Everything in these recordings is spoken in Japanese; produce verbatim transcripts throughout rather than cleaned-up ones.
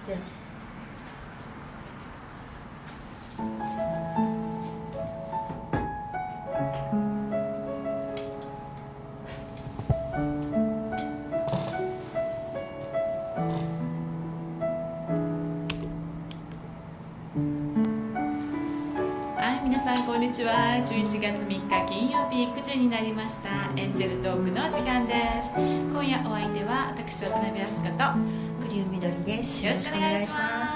ゼロ。 皆さんこんにちは。じゅういちがつみっか金曜日くじになりました。エンジェルトークの時間です。今夜お相手は私渡辺飛鳥と栗生みどりです。 よろしくお願いします。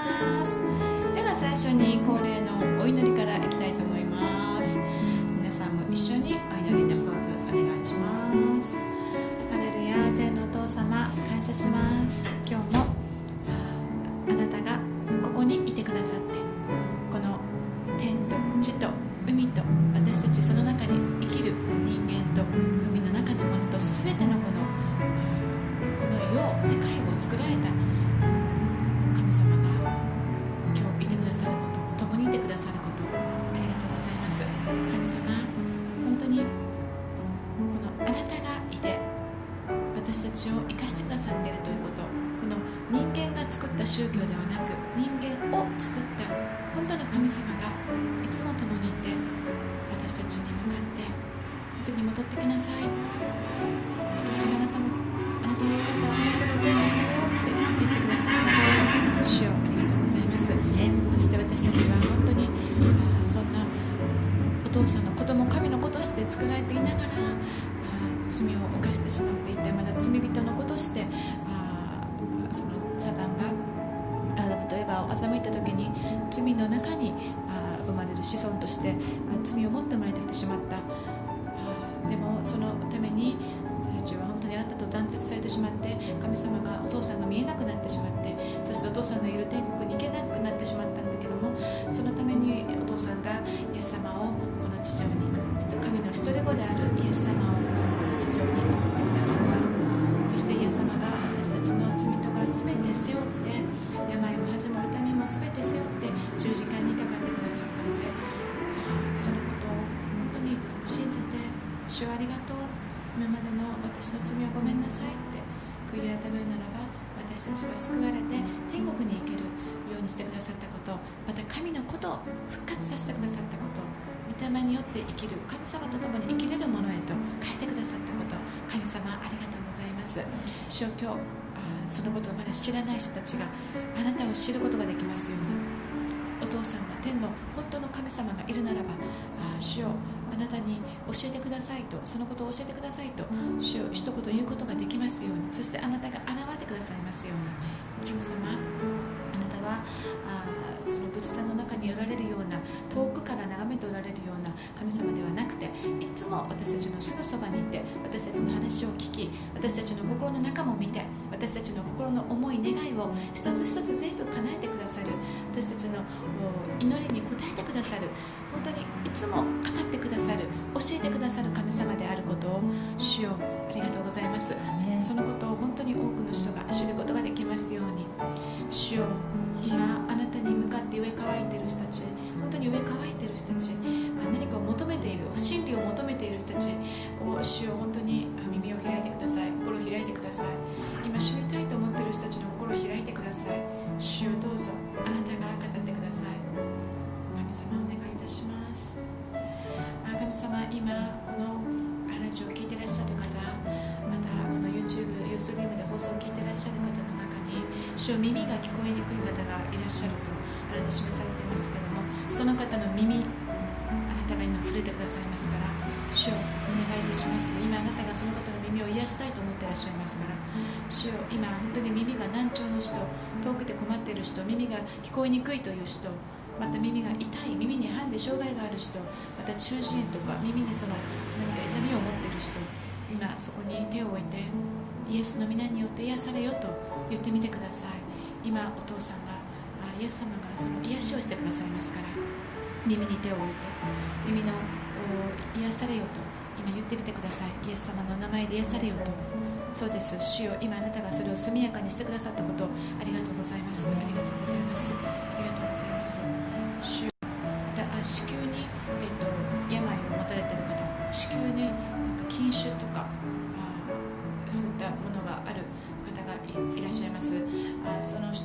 では最初に恒例のお祈りからいきたいと思います。皆さんも一緒にお祈りのポーズお願いします。ハレルヤ、天のお父様感謝します。今日もあなたがここにいてくださって、この天と地と海と私たちその中に生きる人間と海の中のものと全てのこのこの世世界を作られた神様が今日いてくださること、共にいてくださることありがとうございます。神様、本当にこのあなたがいて私たちを生かしてくださっているということ、この人間が作った宗教ではなく人間を作った本当の神様がいつも共にいて、私たちに向かって本当に戻ってきなさい、私があなたもあなたを作った本当のお父さんだよって言ってくださったこと、主よありがとうございます。そして私たちは本当にあそんなお父さんの子供、神の子として作られていながらあ罪を犯してしまっていて、まだ罪人の子としてあそのサタンがアダムとエバを欺いた時に罪の中にあ生まれる子孫として罪を持って生まれてきてしまった。でもそのために私たちは本当にあなたと断絶されてしまって、神様がお父さんが見えなくなってしまって、そしてお父さんのいる天国に行けなくなってしまったんだけども、そのためにお父さんがイエス様をこの地上に、神の一人子であるイエス様をこの地上に送ってくださった。そしてイエス様が私たちの罪とか全て背負って、病も恥も痛みも全て背負って十字架にかかってくださったので、そのことを本当に信じて、主ありがとう、今までの私の罪をごめんなさいって悔い改めるならば、私たちは救われて天国に行けるようにしてくださったこと、また神のことを復活させてくださったこと、御霊によって生きる神様と共に生きれるものへと変えてくださったこと、神様ありがとうございます。主よ、今日あそのことをまだ知らない人たちがあなたを知ることができますように、お父さんが天の本当の神様がいるならば、あ主よあなたに教えてくださいと、そのことを教えてくださいと主よ一言言うことができますように、そしてあなたが現れてくださいますように、神様あなたはあその仏壇の中におられるような、遠くから眺めておられるような神様ではなくて、いつも私たちのすぐそばにいて、私たちの話を聞き、私たちの心の中も見て、私たちの心の思い願いを一つ一つ全部叶えてくださる、私たちの祈りに応えてくださる、本当にいつも語ってくださる、教えてくださる神様であることを主よありがとうございます。そのことを本当に多くの人が知ることができますように、主よ今あなたに向かって植え乾いている人たち、本当に植え乾いている人たち、何かを求めている、真理を求めている人たちを主よ本当に耳を開いてください、心を開いてください。今知りたいと思っている人たちの心を開いてください。主よどうぞあなたが語ってください。神様お願いいたします。神様、今このラジオを聞いていらっしゃる方、またこの YouTube、ユーストリームで放送を聞いていらっしゃる方の中に、主よ耳が聞こえにくい方がいらっしゃるとあなた示されていますけれども、その方の耳あなたが今触れてくださいますから、主よお願いいたします。今あなたがその方の耳を癒したいと思っていらっしゃいますから、主よ今本当に耳が難聴の人、遠くで困っている人、耳が聞こえにくいという人、また耳が痛い、耳にハンデ障害がある人、また中耳炎とか耳にその何か痛みを持っている人、今そこに手を置いて、イエスの皆によって癒されよと言ってみてください。今お父さんがイエス様がその癒しをしてくださいますから、耳に手を置いて耳の癒されよと今言ってみてください。イエス様の名前で癒されよと。そうです、主よ今あなたがそれを速やかにしてくださったことありがとうございます。ありがとうございます。ありがとうございます。主よまた子宮に、えっと、病を持たれている方、子宮になんか筋腫とかあそういったものがある方が い, いらっしゃいます。あその人今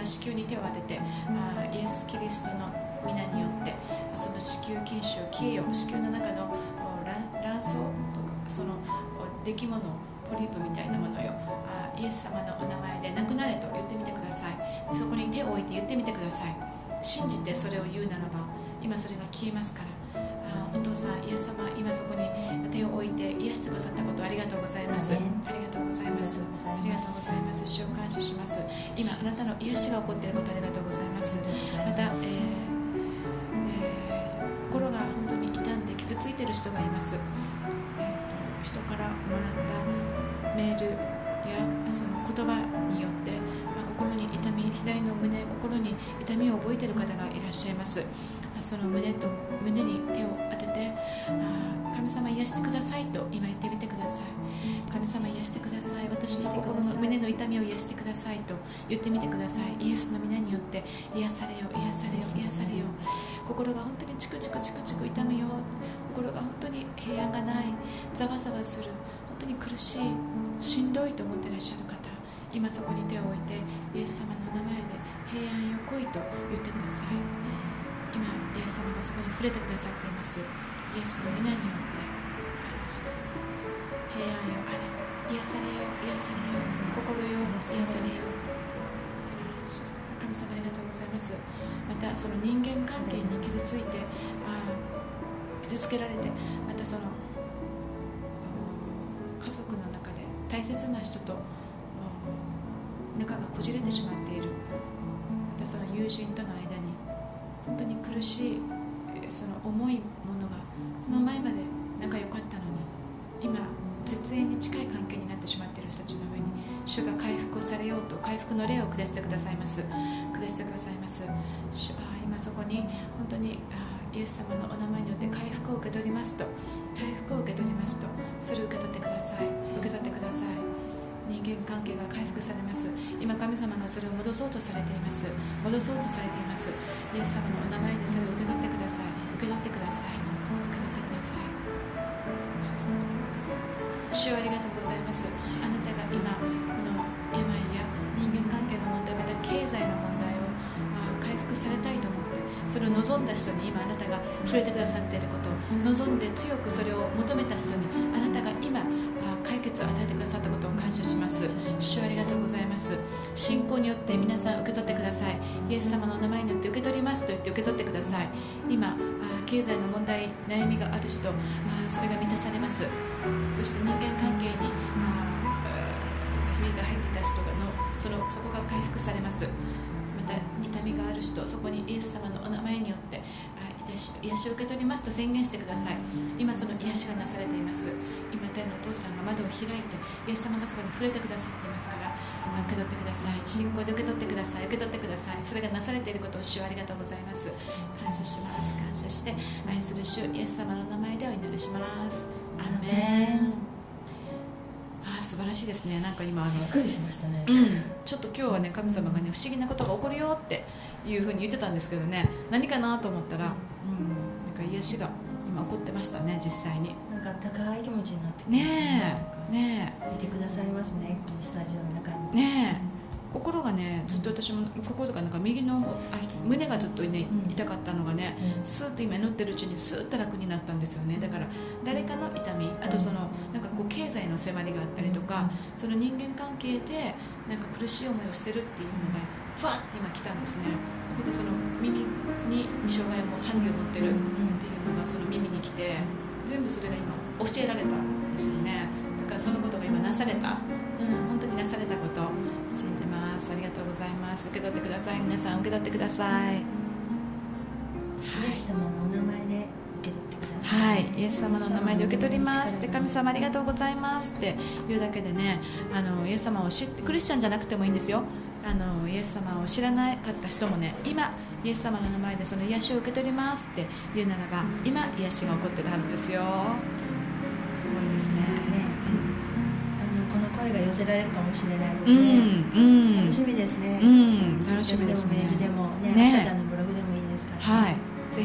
今子宮に手を当てて、あイエス・キリストの皆によってその子宮筋腫消えよ、子宮の中の卵巣とかその出来物ポリープみたいなものよ、あイエス様のお名前でなくなれと言ってみてください。そこに手を置いて言ってみてください。信じてそれを言うならば今それが消えますから。あお父さん、イエス様、今そこに手を置いて癒してくださったことありがとうございます。ありがとうございます。ありがとうございます。主を感謝します。今あなたの癒しが起こっていることありがとうございます。また、えーえー、心が本当に傷んで傷ついている人がいます。えーと、人からもらったメールやその言葉によって、まあ、心に痛み、左の胸、心に痛みを覚えている方がいらっしゃいます。その胸と胸に手を当てて、あ神様癒してくださいと今言ってみてください。神様癒してください。私の心の胸の痛みを癒してくださいと言ってみてください。イエスの皆によって癒されよ、癒されよ、癒されよ。心が本当にチクチクチクチク痛むよ。心が本当に平安がない、ざわざわする、本当に苦しい、しんどいと思っていらっしゃる方、今そこに手を置いてイエス様の名前で平安よ来いと言ってください。今イエス様がそこに触れてくださっています。イエスの皆によって平安よあれ、癒されよ、癒されよ、心よ癒されよ。神様ありがとうございます。またその人間関係に傷ついて、あ傷つけられて、またその家族の中で大切な人と仲がこじれてしまっている、またその友人との間に本当に苦しいその重いものが、この前まで仲良かったのに今絶縁に近い関係になってしまっている人たちの上に主が回復をされようと回復の霊を下してくださいます。下してくださいます。主あ今そこに本当にあイエス様のお名前によって回復を受け取りますと、回復を受け取りますと、それを受け取ってください。受け取ってください。人間関係が回復されます。今神様がそれを戻そうとされています。戻そうとされています。イエス様のお名前でそれを受け取ってください。受け取ってください。受け取ってください。主ありがとうございます。あなたが今この病や人間関係の問題、また経済の問題を回復されたいと思って、それを望んだ人に今あなたが触れてくださっていること、望んで強くそれを求めた人にあなたが今解決を与えてくださったことを感謝します。主ありがとうございます。信仰によって皆さん受け取ってください。イエス様のお名前によって受け取りますと言って受け取ってください。今経済の問題、悩みがある人、それが満たされます。そして人間関係にひびが入っていた人の そのそこが回復されます。また痛みがある人、そこにイエス様のお名前によって癒し、癒しを受け取りますと宣言してください。今その癒しがなされています。今天のお父さんが窓を開いてイエス様がそこに触れてくださっていますから、受け取ってください。信仰で受け取ってください。受け取ってください。それがなされていることを主はありがとうございます。感謝します。感謝して愛する主イエス様の名前でお祈りします。アーメン。あ素晴らしいですね。なんか今あのびっくりしましたね、 うん、ちょっと今日はね神様がね不思議なことが起こるよっていうふうに言ってたんですけどね、何かなと思ったら、うん、なんか癒しが今起こってましたね。実際になんか高い気持ちになってきましたね。えねえ見てくださいますね、このスタジオの中にねえ。心がねずっと私も心とかなんか右のあ胸がずっとね痛かったのがね、うん、スーッと今祈ってるうちにスーッと楽になったんですよね。だから誰かの痛み、あとそのなんかこう経済の迫りがあったりとか、その人間関係でなんか苦しい思いをしてるっていうのがふわって今来たんですね。でその耳に障害をハンディを持ってるっていうのがその耳に来て、全部それが今教えられたんですよね。だからそのことが今なされた、うん、本当になされたことを信じます。ありがとうございます。受け取ってください。皆さん受け取ってください。 イエス様のお名前で受け取ってください。 はい、イエス様のお名前で受け取りますって、神様ありがとうございますって言うだけでね、あのイエス様を知ってクリスチャンじゃなくてもいいんですよ。あのイエス様を知らなかった人もね、今イエス様の名前でその癒しを受け取りますって言うならば、今癒しが起こってるはずですよ。すごいですね。ね、 この声が寄せられるかもしれないですね、うんうん、楽しみですね、 うん、楽しみですね。 メールでもね、 ね、 あすかちゃんのブログでもいいですから、 ね、はい、ぜひ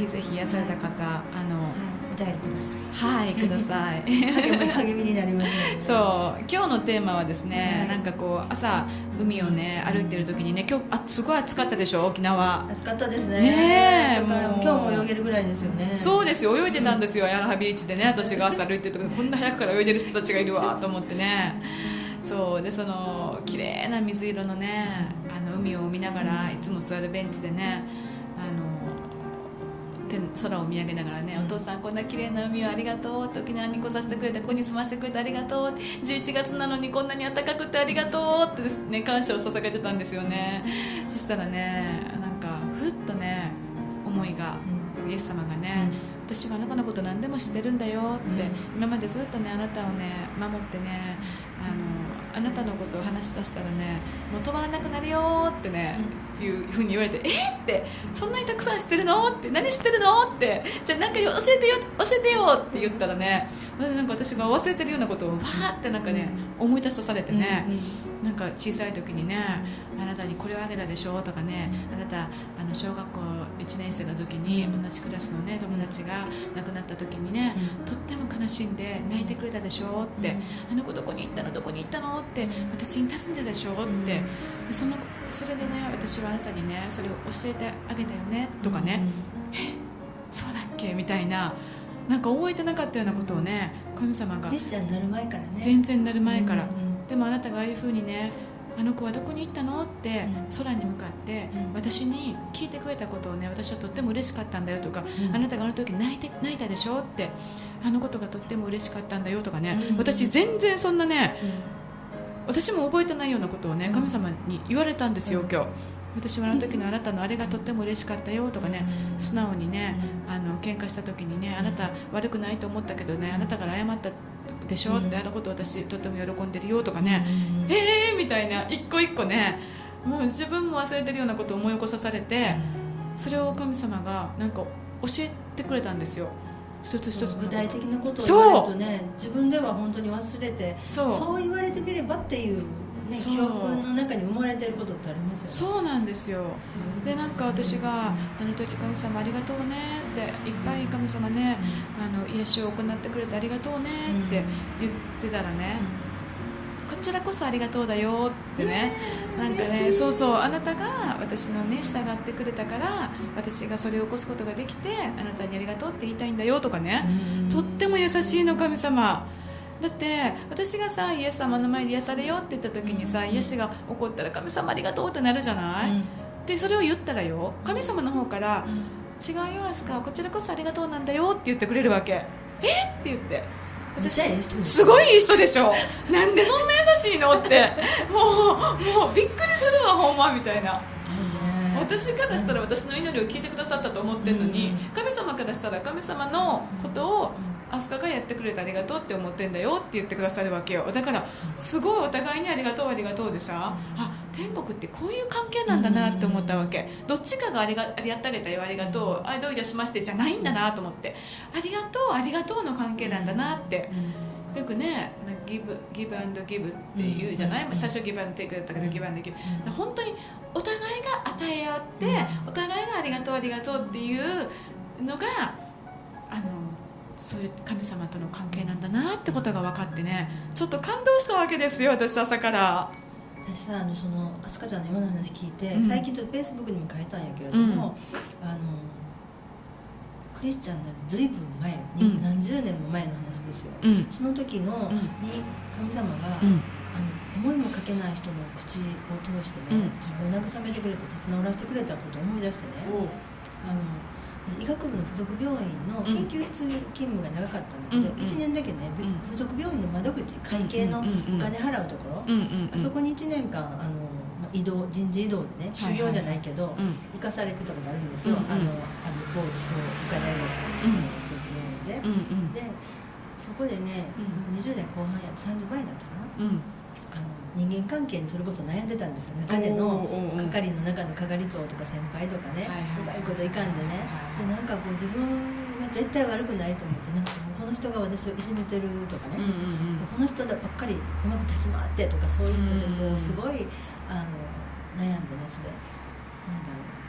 ぜひ癒された方、はい、あの、 はい、お便りください。 はい、ください励みになりますね。 そう今日のテーマはですね、はい、なんかこう朝海をね歩いてる時にね、今日あすごい暑かったでしょ沖縄。 暑かったですね。 ねえ、 もう今日も泳げるぐらいですよね。 そうですよ、泳いでたんですよ、うん、ヤラハビーチでね。私が朝歩いてる時こんな早くから泳いでる人たちがいるわと思ってね。そうで、その綺麗な水色のねあの海を見ながらいつも座るベンチでね、あの空を見上げながらね、うん、お父さんこんな綺麗な海をありがとうって、沖縄に来させてくれてここに住ませてくれてありがとう、じゅういちがつなのにこんなに暖かくてありがとうってですね、感謝を捧げてたんですよね。そしたらね、なんかふっとね思いが、うん、イエス様がね、うん、私はあなたのこと何でも知ってるんだよって、うん、今までずっとねあなたをね守ってね、あのあなたのことを話し出したらねもう止まらなくなるよってね、うん、いうふうに言われて、えってそんなにたくさん知ってるのって何知ってるのって、じゃあなんか教えてよ教えてよって言ったらね、なんか私が忘れてるようなことをわーってなんかね、うん、思い出さされてね、うんうん、なんか小さい時にね、あなたにこれをあげたでしょとかね、あなたあの小学校いちねん生の時に同じクラスのね友達が亡くなった時にね、うん、とっても悲しんで泣いてくれたでしょって、うん、あの子どこに行ったのどこに行ったのって私に尋ねたでしょって、うん、そのそれでね私はあなたにねそれを教えてあげたよねとかね、うん、えそうだっけみたいな、なんか覚えてなかったようなことをね神様がクリスチャンになる前からね、 全然なる前から、うんうん、でもあなたがああいう風にね、あの子はどこに行ったのって空に向かって私に聞いてくれたことをね、私はとっても嬉しかったんだよとか、うん、あなたがあの時泣いて泣いたでしょって、あのことがとっても嬉しかったんだよとかね、うん、私全然そんなね、うん、私も覚えてないようなことをね神様に言われたんですよ、うん、今日私はあの時のあなたのあれがとっても嬉しかったよとかね、素直にねあの喧嘩した時にね、あなた悪くないと思ったけどね、あなたから謝ったでしょって、あのこと私とっても喜んでるよとかね、えーみたいな一個一個ね、もう自分も忘れてるようなことを思い起こさされて、それを神様がなんか教えてくれたんですよ。一つ一つ具体的なことを言われるとね、自分では本当に忘れて、 そう、 そう言われてみればっていうね、記憶の中に生まれてることってありますよね。 そうなんですよ。でなんか私があの時神様ありがとうねっていっぱい神様ね、あの癒しを行ってくれてありがとうねって言ってたらね、こちらこそありがとうだよってね、なんかね、そうそう、あなたが私のね従ってくれたから私がそれを起こすことができて、あなたにありがとうって言いたいんだよとかね、とっても優しいの神様だって。私がさイエス様の前で癒されよって言った時にさ、癒しが起こったら神様ありがとうってなるじゃない、うん、でそれを言ったらよ、神様の方から、うん、違うよアスカ、こちらこそありがとうなんだよって言ってくれるわけ。えって言って、私すごいいい人でしょなんでそんな優しいのってもう、もうびっくりするわほんまみたいな。私からしたら私の祈りを聞いてくださったと思ってるのに、神様からしたら神様のことをアスカがやってくれてありがとうって思ってんだよって言ってくださるわけよ。だからすごいお互いにありがとうありがとうでさ、あ、天国ってこういう関係なんだなって思ったわけ。どっちかがありがやってあげたよありがとう、あ、どういたしましてじゃないんだなと思って、ありがとうありがとうの関係なんだなって。よくね、ギブ、ギブアンドギブって言うじゃない、最初ギブアンドテイクだったけどギブアンドギブ、本当にお互いが与え合って、お互いがありがとうありがとうっていうのがあのそういう神様との関係なんだなってことが分かってね、ちょっと感動したわけですよ私朝から。 私さ、あのそのアスカちゃんの今の話聞いて、うん、最近ちょっとフェイスブックにも書いたんやけれども、うん、あのクリスチャンになるずいぶん前に、うん、何十年も前の話ですよ、うん、その時の、うん、に神様が、うん、あの思いもかけない人の口を通してね、うん、自分を慰めてくれて立ち直らせてくれたことを思い出してね、あの医学部の附属病院の研究室勤務が長かったんだけど、うん、いちねんだけね、うん、附属病院の窓口、会計のお金払うところ、うんうん、あそこにいちねんかんあの移動人事異動でね、修行じゃないけど、はいはいはい、行かされてたことあるんですよ、うんうん、あのある某地方医科大学の附属病院で、うんうん、でそこでね、うん、にじゅうねんこう半やさんじゅうまえだったかな、うん、あの人間関係にそれこそ悩んでたんですよ。中での係の中の係長とか先輩とかね、うまいこといかんでね、でなんかこう自分は絶対悪くないと思って、なんかこの人が私をいじめてるとかね、うんうんうん、この人ばっかりうまく立ち回ってとか、そういうのでこうすごいあの悩んでね、それなんだろう、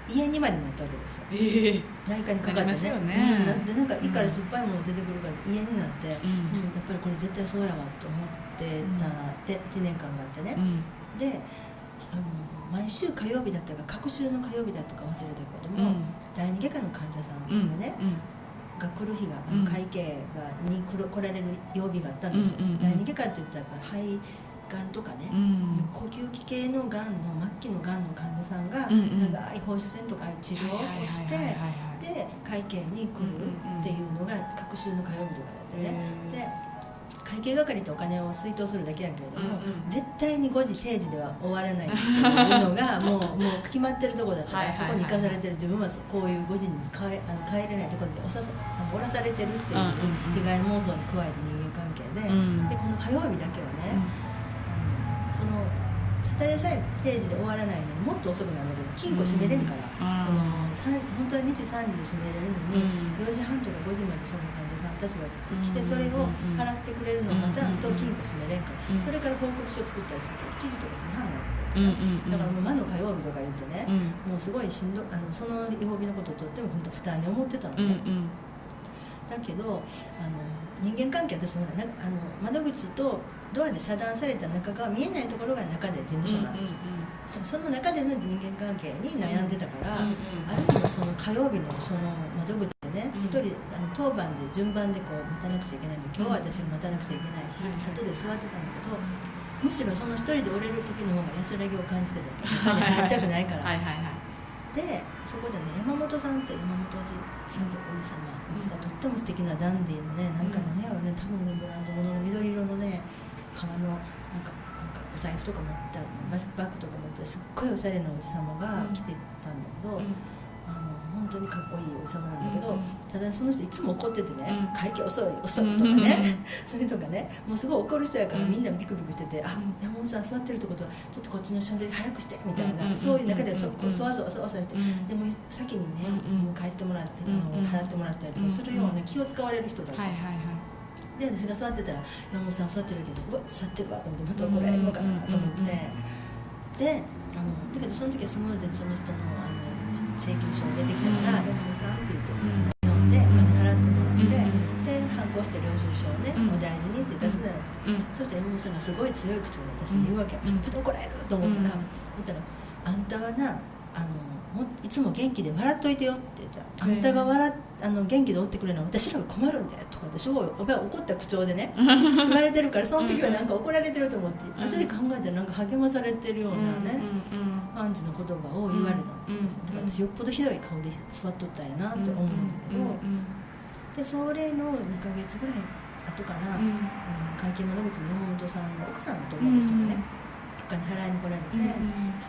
家にまでなったわけですよ、 えー、 内科にかかってね、 ね、 うん、でなんか胃から酸っぱいもの出てくるから家になって、うん、やっぱりこれ絶対そうやわと思ってたっていちねんかんがあってね、うん、であの毎週火曜日だったか隔週の火曜日だったか忘れたけれども、うん、第二外科の患者さんがね、うんうんが来る日が、あの会計がに来られる曜日があったんですよ、うんうんうん、第二外科って言ったら肺がんとかね、うん、呼吸器系のがんの末期のがんの患者さんが、うんうん、長い放射線とか治療をしてで会計に来るっていうのが隔週の火曜日とかだってね、で会計係ってお金を出納するだけやけれども、うんうん、絶対にごじ定時では終わらないっていうのがもう、もう決まってるところだったから、そこに行かされてる自分はこういうごじに帰、あの帰れないところでおささあのおらされてるっていう被害妄想に加えて人間関係で、うん、でこの火曜日だけはね、うん、あのそのただでさえ定時で終わらないのにもっと遅くなるわけで金庫閉めれんから、うん、その本当はにじさんじで閉めれるのに、うん、よじはんとかごじまでその患者さんたちが来てそれを払ってくれるのをまたと金庫閉めれんから、うん、それから報告書作ったりするからしちじとかしちじはんになってるから、うん、だからもう魔の火曜日とか言ってね、うん、もうすごいしんどあのその曜日のことをとっても本当負担に思ってたのね、うんうん、だけどあの人間関係私もなあの窓口とドアで遮断された中が見えないところが中で事務所なんですよ、うんうんうん、その中での人間関係に悩んでたから、うんうん、ある意味その火曜日のその窓口でね一、うん、人あの当番で順番でこう待たなくちゃいけないので今日は私が待たなくちゃいけない日って外で座ってたんだけど、むしろその一人でおれる時の方が安らぎを感じてたわけ中に入りたくないからはいはいはいでそこでね山本さんって山本おじさんとおじ様おじさんとっても素敵なダンディーのねなんか何やろね多分ねブランド物の緑色のね革のなんかなんかお財布とか持ったバッグとか持ってすっごいおしゃれなおじ様が来てたんだけど、うん、あの本当にかっこいいおじ様なんだけど、うん、ただその人いつも怒っててね、うん、会計遅い遅いとかね、うん、それとかねもうすごい怒る人やからみんなビクビクしてて、うん、あ山本さん座ってるってことはちょっとこっちの書類早くしてみたいな、うん、そういう中でそこそわそわそわそわして、うん、でも先にね、うん、もう帰ってもらって、うん、あの払ってもらったりとかするような気を使われる人だった、はいはいはいで私が座ってたら山本さん座ってるけどうわ座ってるわと思ってまた怒られるのかなと思って、であのだけどその時はスムーズにその人のあの請求書が出てきたから、うん、山本さんって言って読んでお金払ってもらって、うん、で反抗して領収書をね、うん、お大事にって出すじゃないですか、うん、そして山本さんがすごい強い口調で私に言うわけ、うん、また怒られると思ったら、うん、言ったらあんたはなあのもいつも元気で笑っといてよって言ったらあんたが笑あの元気でおってくれるのは私らが困るんだよとかってすごい怒った口調でね言われてるからその時はなんか怒られてると思って後で考えたらなんか励まされてるようなね感じの言葉を言われたんです。だから私よっぽどひどい顔で座っとったんやなって思うんだけど、でそれのにかげつぐらい後かな、あの会計窓口の山本さんの奥さんと思う人がねお金払いに来られて、うんうん、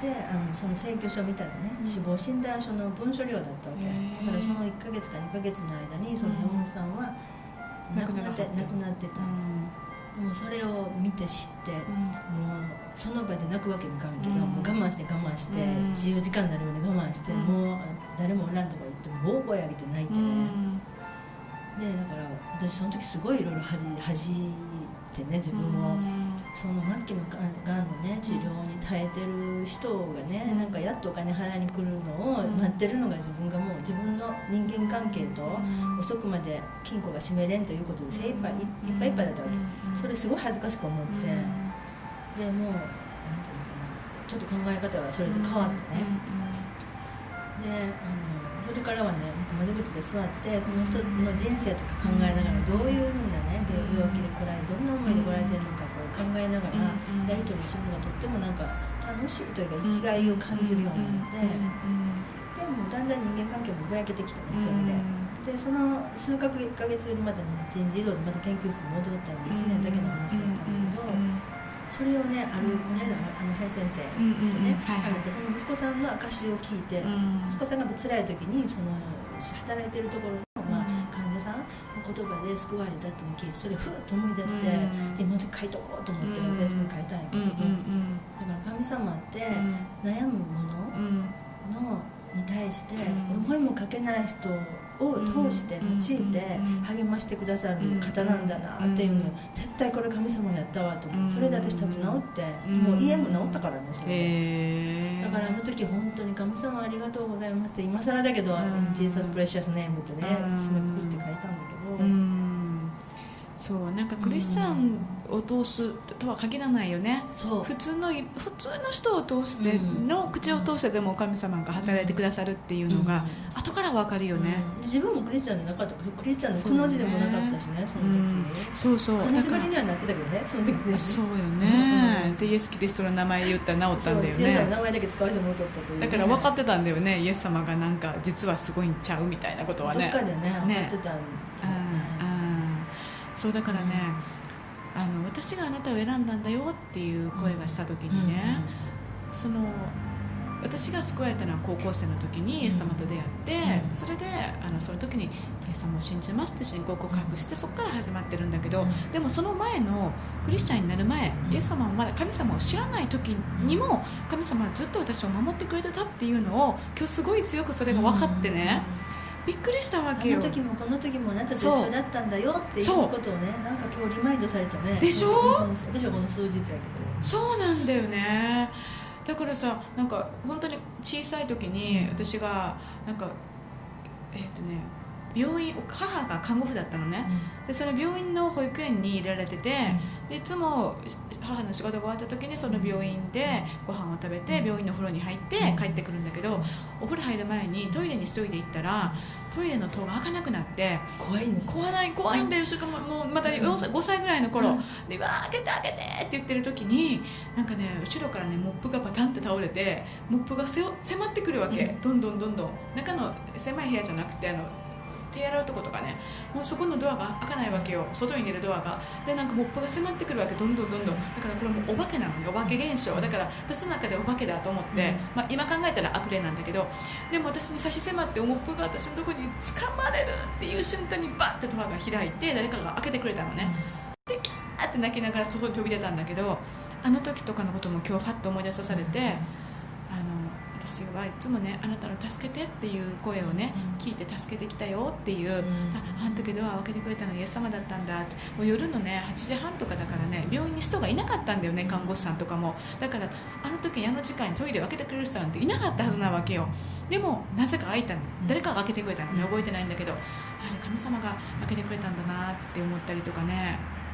であのその請求書を見たらね、うん、死亡診断書の文書量だったわけ、だからそのいっかげつかにかげつの間にその山本さんは亡くなって、亡くなってた、うん、でもそれを見て知って、うん、もうその場で泣くわけにいかんけど、うん、もう我慢して我慢して、うん、自由時間になるまで我慢して、うん、もう誰もおらんとこ行っても大声上げて泣いてね、うん、でだから私その時すごいいろいろ恥じてね自分を、うん、その末期のがんのね治療に耐えてる人がね、うん、なんかやっとお金払いに来るのを待ってるのが自分がもう自分の人間関係と遅くまで金庫が閉めれんということで精一杯いっぱいいっぱいだったわけ、それすごい恥ずかしく思って、でもうなんていうのかなちょっと考え方がそれで変わってね、であのそれからはね窓口で座ってこの人の人生とか考えながらどういうふうなね病気で来られどんな思いで来られてるのかこう考えながらやり取りするのがとってもなんか楽しいというか生きがいを感じるようになって、でもだんだん人間関係もぼやけてきたねそれで。でその数ヶ月後にまた、ね、人事異動でまた研究室に戻ったのでいちねんだけの話だったんだけど、それをねあるこの間あの林先生とね話してその息子さんの証を聞いて、息子さんが辛い時にその働いてるところの、まあ、患者さんの言葉で救われたっていうのを聞いてそれをふっと思い出して、で今まで書いとこうと思ってフェイスブック書いたんやけど、だから神様って悩むもののに対して思いもかけない人を通して用いて励ましてくださる方なんだなっていうのを、絶対これ神様やったわと思う。それで私立ち直って、もう家も治ったからね、それで。だからあの時本当に神様ありがとうございますって、今更だけど「ジーザス・プレシャス・ネーム」ってね締めくくって書いたんだけど、 そうなんかクリスチャンを通すとは限らないよね。 そう普通の普通の人を通しての、うん、口を通してでも神様が働いてくださるっていうのが、うん、後から分かるよね、 うん、自分もクリスチャンでなかったクリスチャンのくの字でもなかったしね、その時、うん、 そうそう金縛りにはなってたけどね、その時ね。 そうよね、うん、でイエス・キリストの名前言ったら治ったんだよね。イエス様の名前だけ使わせてもらっとったという、ね、 だから分かってたんだよね、イエス様がなんか実はすごいんちゃうみたいなことはね、 どっかでね分かってたんだよね。 そうだからね、あの私があなたを選んだんだよっていう声がした時にね、うん、その私が救われたのは高校生の時にイエス様と出会って、うん、それであのその時にイエス様を信じますって信仰告白して、そこから始まってるんだけど、うん、でもその前のクリスチャンになる前、イエス様はまだ神様を知らない時にも神様はずっと私を守ってくれてたっていうのを今日すごい強くそれが分かってね、びっくりしたわけよ。 あの時もこの時もあなたと一緒だったんだよっていうことをね、なんか今日リマインドされたね。 でしょ。 私はこの数日やけど。 そうなんだよね。だからさ、なんか本当に小さい時に私がなんかえっとね病院、母が看護婦だったのね、うん、でその病院の保育園に入れられてて、うん、でいつも母の仕事が終わった時にその病院でご飯を食べて病院の風呂に入って帰ってくるんだけど、お風呂入る前にトイレに一人で行ったらトイレの戸が開かなくなって、 怖いんですよ。 怖い怖いんだよ。しかももうまたよんさいごさいぐらいの頃、うん、でわー開けて開けてって言ってる時になんかね後ろからねモップがバタンって倒れて、モップがせ迫ってくるわけ、うん、どんどんどんどん中の狭い部屋じゃなくてあの手洗うとことかね、もうそこのドアが開かないわけよ、外に出るドアが。でなんかモップが迫ってくるわけ、どんどんどんどん。だからこれもうお化けなのね、お化け現象だから私の中でお化けだと思って、うんまあ、今考えたら悪霊なんだけど、でも私に差し迫ってモップが私のとこに掴まれるっていう瞬間にバッてドアが開いて誰かが開けてくれたのね、でキャーって泣きながら外に飛び出たんだけど、あの時とかのことも今日ファッと思い出さされて、あの私はいつもねあなたの助けてっていう声をね、うん、聞いて助けてきたよっていう、うん、あ, あの時ドアを開けてくれたのイエス様だったんだって。もう夜のねはちじはんとかだからね病院に人がいなかったんだよね、看護師さんとかも。だからあの時にあの時間にトイレを開けてくれる人なんていなかったはずなわけよ。でもなぜか開いたの、誰かが開けてくれたのね、覚えてないんだけど、あれ神様が開けてくれたんだなって思ったりとかね。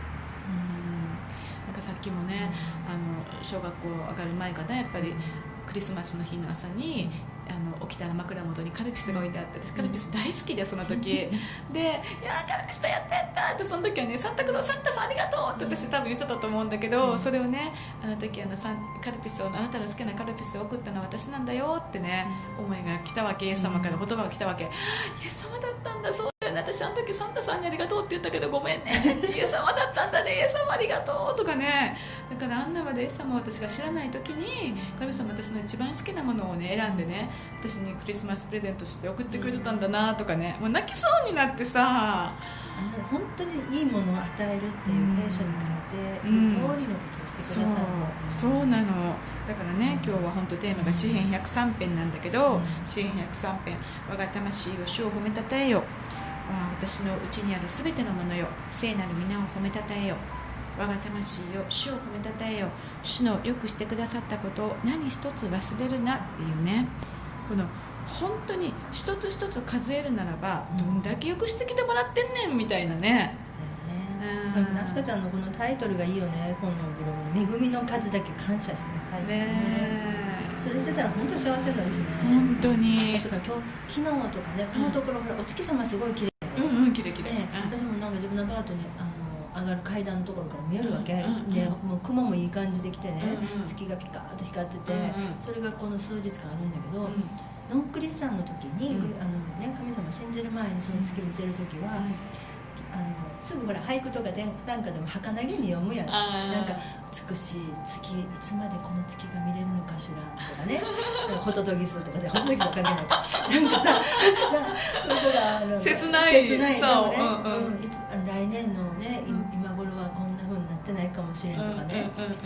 うんなんかさっきもね、あの小学校上がる前かな、やっぱりクリスマスの日の朝にあの起きたら枕元にカルピスが置いてあって、私カルピス大好きでその時で、いやカルピスだやったやったって、その時はねサンタクローサンタさんありがとうって私多分言ってたと思うんだけど、それをねあの時あのサンカルピスをあなたの好きなカルピスを送ったのは私なんだよってね思いが来たわけ、イエス様から言葉が来たわけ、イエス様だったんだ、そうだよね、私あの時サンタさんにありがとうって言ったけどごめんねイエス様だったんだね、イエス様ありがとうとかね。だからあんなまでイエス様を私が知らない時に神様私の一番好きなものをね選んでね私にクリスマスプレゼントして送ってくれてたんだなとかね、もう泣きそうになってさ、 本当にいいものを与えるっていう聖書に書いている通りのことをしてくださる、 うん、そう、そうなの。だからね今日は本当テーマが詩編ひゃくさん編なんだけど、うん、詩編ひゃくさん編、我が魂を主を褒めたたえよ、私のうちにあるすべてのものよ、聖なる皆を褒めたたえよ、我が魂よ主を褒めたたえよ、主のよくしてくださったことを何一つ忘れるなっていうね、この本当に一つ一つ数えるならばどんだけよくしてきてもらってんねんみたいなね。 そうだよね。ナスカちゃんのこのタイトルがいいよね、今度のブログ、恵みの数だけ感謝しなさいね。ねそれしてたら本当幸せになるしね。 本当に。 だから今日昨日とかね、このところ、うん、お月様すごい綺麗。 うんうん綺麗綺麗。 私もなんか自分のアパートにあの上がる階段のところから見えるわけ、うんうん、でもう雲もいい感じできてね、うんうん、月がピカーッと光ってて、うんうん、それがこの数日間あるんだけど、うんノンクリスチャンの時に、うんあのね、神様信じる前にその月見てる時は、うん、あのすぐほら俳句とかで短歌でも儚げに読むやん。なんか美しい月いつまでこの月が見れるのかしらとかねホトトギスとかでホトトギスは関係ないかなんかさなんか切ない切ないでもね、 うんうんうん、来年のね今頃はこんな風になってないかもしれんとかね、 うんうんうんうん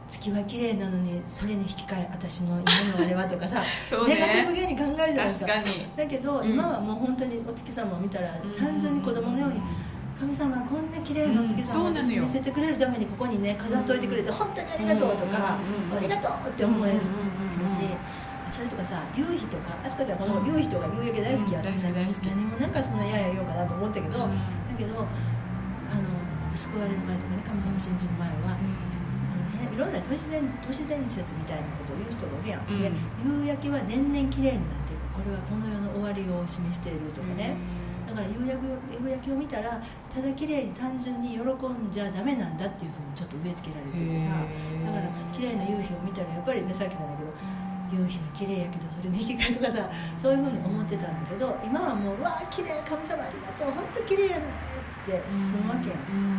月は綺麗なのにそれに引き換え私の今のあれはとかさそうね、 ネガティブゲーに考えるじゃないですか。 確かに。 だけど、うん、今はもう本当にお月様を見たら、うん、単純に子供のように、うん、神様こんな綺麗なお月様を見せてくれるためにここにね飾っといてくれて、うん、本当にありがとうとか、うん、ありがとうって思えるし、それとかさ、夕日とか、あすかちゃんこの夕日とか夕焼け大好きやった、うん、何もなんかそんなやや言おうかなと思ったけど、うん、だけどあの救われる前とかね、神様信じる前は、うん、あのいろんな都市伝、都市伝説みたいなことを言う人がおるやん、うん、で夕焼けは年々綺麗になっていく、これはこの世の終わりを示しているとかね、だから夕焼け、夕焼けを見たらただ綺麗に単純に喜んじゃダメなんだっていうふうにちょっと植え付けられててさ、だから綺麗な夕日を見たらやっぱりね、さっきじゃないけど夕日が綺麗やけどそれに引き換えとかさ、そういうふうに思ってたんだけど、今はもううわー綺麗、神様ありがとう、本当綺麗やねってするわけやん、うん、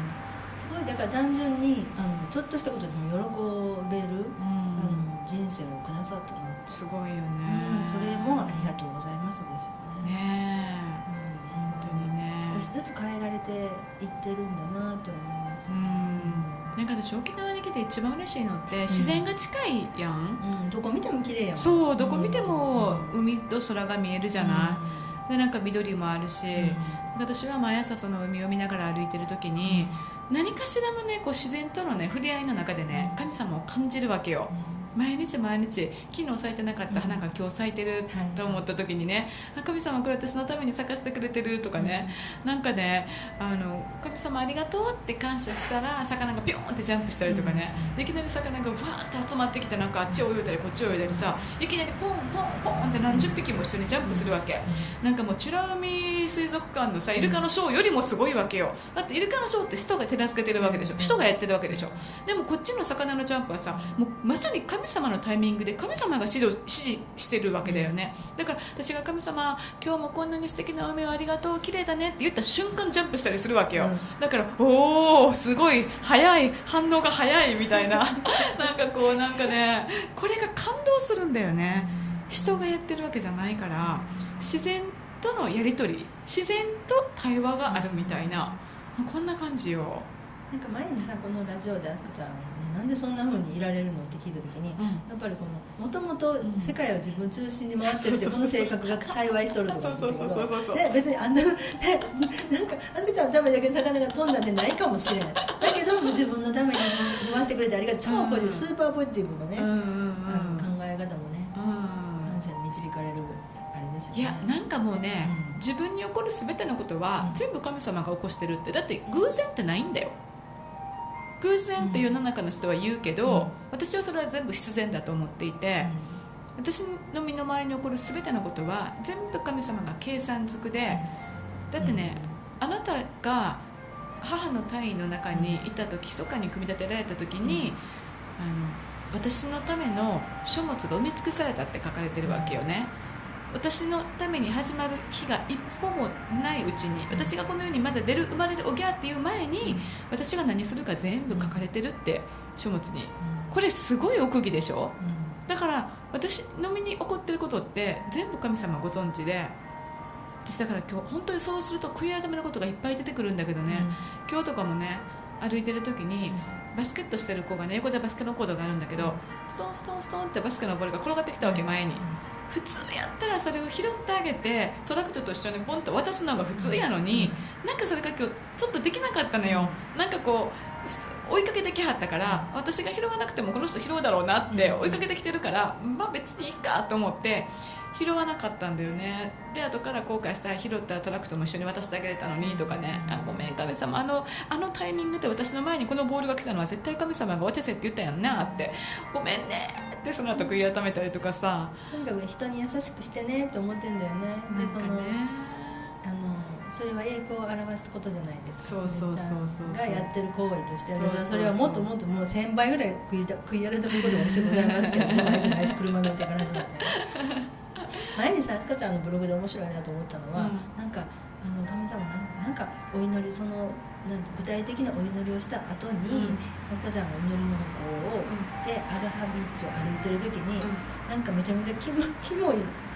すごいだから単純にあのちょっとしたことでも喜べる、うん、あの人生をくださったなって、 すごいよね、 うん、それもありがとうございますですよね。 ねえ、うん、本当にね、 少しずつ変えられていってるんだなと思いますよね、 うん、なんか私沖縄に来て一番嬉しいのって自然が近いやん、 うんうん、どこ見ても綺麗やもん。 そう、どこ見ても海と空が見えるじゃない、うん、でなんか緑もあるし、うん、私は毎朝その海を見ながら歩いてる時に、うん、何かしらのねこう自然とのね触れ合いの中でね、神様を感じるわけよ、うん、毎日毎日昨日咲いてなかった花が今日咲いてると思った時にね、うん、神様これ私のために咲かせてくれてるとかね、うん、なんかねあの神様ありがとうって感謝したら魚がピョーンってジャンプしたりとかね、うん、でいきなり魚がわーって集まってきてなんかあっち泳いだりこっち泳いだりさ、いきなりポンポンポンって何十匹も一緒にジャンプするわけ、うん、なんかもう美ら海水族館のさイルカのショーよりもすごいわけよ。だってイルカのショーって人が手助けてるわけでしょ、人がやってるわけでしょ。でもこっちの魚のジャンプはさもうまさに神様のタイミングで神様が指導指示してるわけだよね。だから私が神様今日もこんなに素敵な海をありがとう綺麗だねって言った瞬間ジャンプしたりするわけよ、うん、だからおおすごい早い反応が早いみたいななんかこうなんかねこれが感動するんだよね。人がやってるわけじゃないから自然とのやり取り、自然と対話があるみたいな、こんな感じよ。 なんか前にさこのラジオであすかちゃんなんでそんな風にいられるのって聞いた時に、うん、やっぱりこのもともと世界を自分中心に回ってるってこの性格が幸いしとるとかってことで、別にあんな、ね、なんかあすかちゃんのためだけ魚が飛んだんじゃないかもしれないだけど自分のために回してくれてありがとう、超ポジティブ、スーパーポジティブなね、うんうんうん、考え方もね、感謝に導かれるあれですよね。 いやなんかもうね、うん、自分に起こる全てのことは、うん、全部神様が起こしてるって。だって偶然ってないんだよ。偶然って世の中の人は言うけど、うん、私はそれは全部必然だと思っていて、うん、私の身の回りに起こる全てのことは全部神様が計算づくで、だってね、うん、あなたが母の胎位の中にいた時、密かに組み立てられた時に、あの私のための書物が埋め尽くされたって書かれてるわけよね。私のために始まる日が一歩もないうちに、私がこの世にまだ出る生まれるおぎゃーっていう前に、私が何するか全部書かれてるって書物に。これすごい奥義でしょ。だから私の身に起こってることって全部神様ご存知で、私だから今日本当にそうすると悔い改めのことがいっぱい出てくるんだけどね、今日とかもね歩いてる時にバスケットしてる子がね、横でバスケのコードがあるんだけど、ストンストンストンってバスケのボールが転がってきたわけ、前に。普通やったらそれを拾ってあげてトラクターと一緒にポンと渡すのが普通やのに、なんかそれが今日ちょっとできなかったのよ。なんかこう追いかけてきはったから、私が拾わなくてもこの人拾うだろうなって追いかけてきてるから、まあ別にいいかと思って拾わなかったんだよね。で後から後悔したら、拾ったらトラクトも一緒に渡してあげれたのにとかね、あごめん神様、あのあのタイミングで私の前にこのボールが来たのは絶対神様が渡せって言ったやんなって、ごめんねってその後悔い改めたりとかさ、 とにかく人に優しくしてねって思ってんだよね。でそのあのそれは栄光を表すことじゃないですか。 そうそうそうそうがやってる行為として、私はそれはもっともっともうせんばいぐらい悔い悔い改めることが私ございますけど毎日毎日車乗ってから始まって前にさあすかちゃんのブログで面白いなと思ったのは、うん、なんかあの神様がなんかお祈り、そのなんて具体的なお祈りをした後に、うん、あすかちゃんが祈りの方向を、うん、でアルハビーチを歩いてる時に、うん、なんかめちゃめちゃキモ、キモい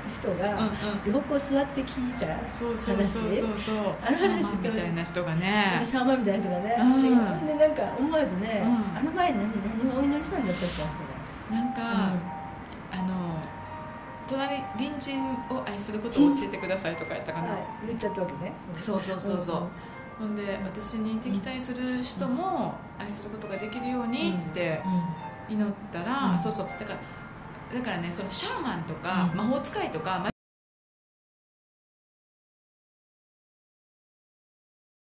人が横を座って聞いた話、 そうそうそうそうそう、 あの話みたいな人がね、 シャーマンみたいな人がね、うん、でなんか思わずね、うん、あの前に 何, 何をお祈りしたんだったっけ、あそこでなんか、うん、あの隣隣人を愛することを教えてくださいとかやったかな、 はい、言っちゃったわけね、 うん、そうそうそうそう、うん、ほんで私に敵対する人も愛することができるようにって祈ったら、うんうん、そうそう、だからだからね、そのシャーマンとか、うん、魔法使いとか